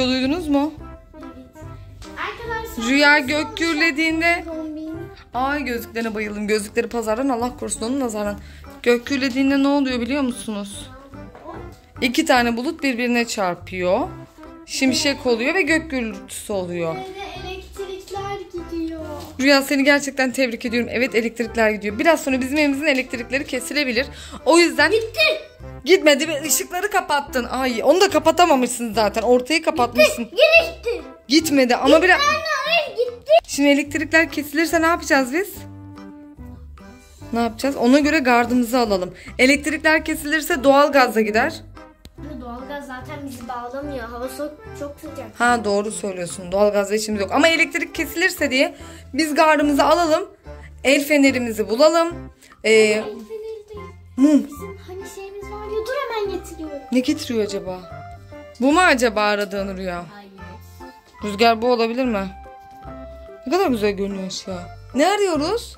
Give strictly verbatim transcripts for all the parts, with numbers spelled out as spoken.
Duydunuz mu? Evet. Arkadaşlar. Rüya gök gürlediğinde... Ay gözlüklerine bayıldım. Gözlükleri pazardan, Allah korusun onun nazardan. Gök gürlediğinde ne oluyor biliyor musunuz? İki tane bulut birbirine çarpıyor. Şimşek oluyor ve gök gürültüsü oluyor. Evde elektrikler gidiyor. Rüya seni gerçekten tebrik ediyorum. Evet elektrikler gidiyor. Biraz sonra bizim evimizin elektrikleri kesilebilir. O yüzden... Gitti. Gitmedi ve ışıkları kapattın. Ay onu da kapatamamışsın zaten. Ortayı kapatmışsın. Gitti. Yine gitti. Gitmedi ama gitti. biraz... Hayır gitti. Şimdi elektrikler kesilirse ne yapacağız biz? Ne yapacağız? Ona göre gardımızı alalım. Elektrikler kesilirse doğalgazla gider. Doğalgaz zaten bizi bağlamıyor. Hava so çok sıcak. Ha doğru söylüyorsun. Doğalgazla işimiz yok. Ama elektrik kesilirse diye biz gardımızı alalım. El fenerimizi bulalım. Ee, El feneri değil. Mum. Bizim hani şeyimiz var ya, dur hemen getiriyorum. Ne getiriyor acaba? Bu mu acaba aradığın Rüya? Hayır. Rüzgar bu olabilir mi? Ne kadar güzel görünüyor ya. Ne arıyoruz?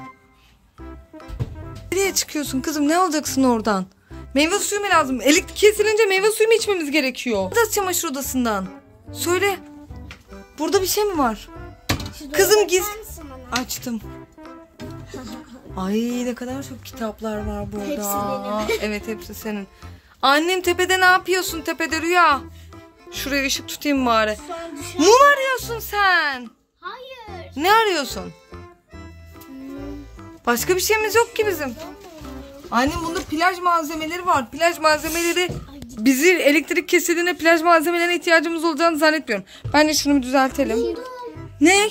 Nereye çıkıyorsun kızım? Ne alacaksın oradan? Meyve suyu mu lazım? Elektrik kesilince meyve suyu mu içmemiz gerekiyor? Nasıl çamaşır odasından? Söyle. Burada bir şey mi var? Şu Kızım giz. bana. Açtım. Ay ne kadar çok kitaplar var burada. Hepsi benim. Evet hepsi senin. Annem tepede ne yapıyorsun? Tepede Rüya. Şuraya ışık tutayım bari. Mum arıyorsun sen. Hayır. Ne arıyorsun? Başka bir şeyimiz yok ki bizim. Annem bunda plaj malzemeleri var. Plaj malzemeleri bizi elektrik kesildiğinde plaj malzemelerine ihtiyacımız olacağını zannetmiyorum. Bence şunu bir düzeltelim. Ne?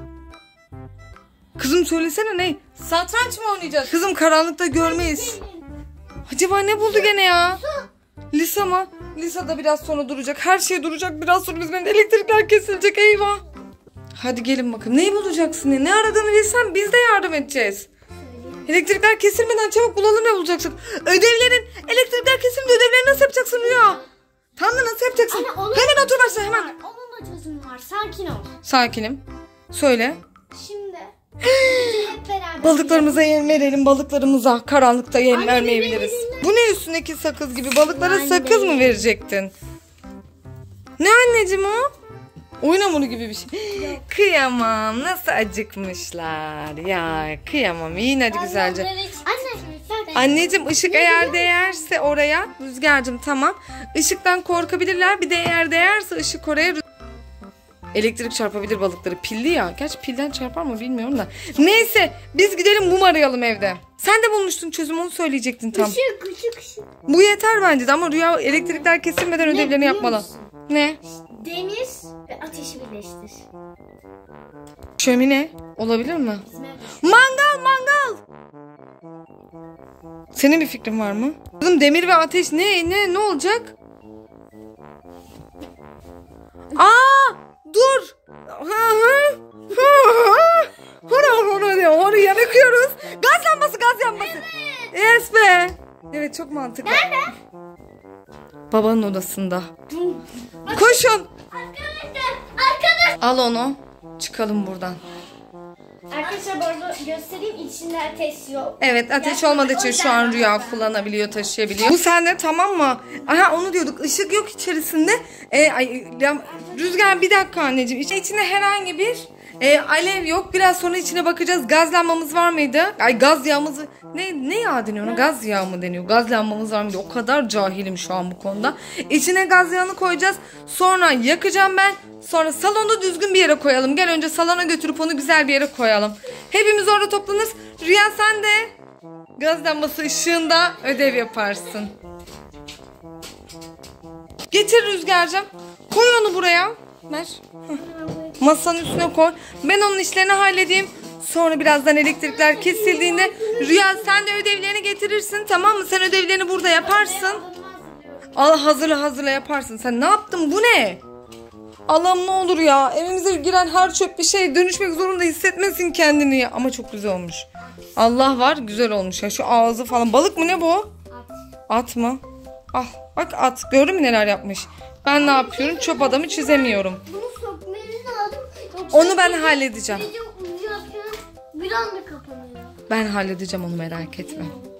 Kızım söylesene ne? Satranç mı oynayacağız? Kızım karanlıkta görmeyiz. Acaba ne buldu gene ya? Lisa mı? Lisa da biraz sonra duracak. Her şey duracak. Biraz sonra bizim elektrikler kesilecek. Eyvah. Hadi gelin bakalım. Neyi bulacaksın ya? Ne aradığını bilsen biz de yardım edeceğiz. Elektrikler kesilmeden çabuk bulalım ne bulacaksak. Ödevlerin, elektrikler kesilmeden ödevleri nasıl yapacaksın Rüya? Tam da nasıl yapacaksın? Anne, onun hemen otur başla hemen. Var. Onun da çözümü var. Sakin ol. Sakinim. Söyle. Şimdi hep beraber. Balıklarımıza yem verelim balıklarımıza. Karanlıkta yem Anne, vermeyebiliriz. verelim. Bu ne üstündeki sakız gibi? Balıklara Anne. sakız mı verecektin? Ne anneciğim o? Oyun hamuru gibi bir şey. Yok. Kıyamam. Nasıl acıkmışlar. Ya kıyamam. Yiyin hadi güzelce. Anne. Anneciğim ışık eğer değerse oraya. Rüzgar'cığım tamam. Işıktan korkabilirler. Bir de eğer değerse ışık oraya. Elektrik çarpabilir balıkları. Pilli ya. Gerçi pilden çarpar mı bilmiyorum da. Neyse biz gidelim mum arayalım evde. Sen de bulmuştun çözüm onu söyleyecektin tam. Işık ışık ışık. Bu yeter bence de ama Rüya elektrikler kesilmeden Ne ödevlerini biliyor yapmalı. musun? Ne? Demir ve ateşi birleştir. Şömine olabilir mi? Bizim evde. Mangal mangal. Senin bir fikrin var mı? Kızım demir ve ateş ne ne ne olacak? Aa dur. Hı hı. Hora hora diyor. Oraya yakıyoruz. Gaz lambası gaz lambası. Evet. Yes be. Evet çok mantıklı. Nerede? Babanın odasında. Koşun. Arkadaşlar, arkadaş. Al onu. Çıkalım buradan. Arkadaşlar bu arada göstereyim, içinde ateş yok. Evet ateş olmadığı için şu an Rüya kullanabiliyor, taşıyabiliyor. Bu sende tamam mı? Aha onu diyorduk. Işık yok içerisinde. Ee, ay, ya, Rüzgar bir dakika anneciğim. İç- İçinde herhangi bir e, alev yok. Biraz sonra içine bakacağız. Gaz lambamız var mıydı? Ay gaz yağımız ne ne yağ deniyor ona? Gaz yağı mı deniyor? Gaz lambamız var mıydı? O kadar cahilim şu an bu konuda. İçine gaz yağını koyacağız. Sonra yakacağım ben. Sonra salonda düzgün bir yere koyalım. Gel önce salona götürüp onu güzel bir yere koyalım. Hepimiz orada toplanırız. Rüya sen de gaz lambası ışığında ödev yaparsın. Getir Rüzgar'cığım. Koy onu buraya. Ver. Heh. Masanın üstüne koy. Ben onun işlerini halledeyim. Sonra birazdan elektrikler kesildiğinde Rüya sen de ödevlerini getirirsin. Tamam mı? Sen ödevlerini burada yaparsın. Al hazırla hazırla yaparsın. Sen ne yaptın? Bu ne? Allah'ım ne olur ya. Evimize giren her çöp bir şey dönüşmek zorunda hissetmesin kendini ya. Ama çok güzel olmuş. Allah var güzel olmuş ya. Şu ağzı falan. Balık mı ne bu? At. At mı? Al bak at. Gördün mü neler yapmış? Ben ne yapıyorum? Çöp adamı çizemiyorum. Bunu sökmeniz lazım. Onu ben halledeceğim. Bir anda kapanıyor. Ben halledeceğim onu merak etme.